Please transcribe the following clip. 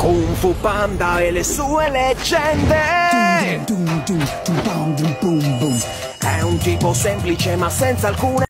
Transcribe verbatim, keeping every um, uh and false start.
Kung Fu Panda e le sue leggende. È un tipo semplice ma senza alcune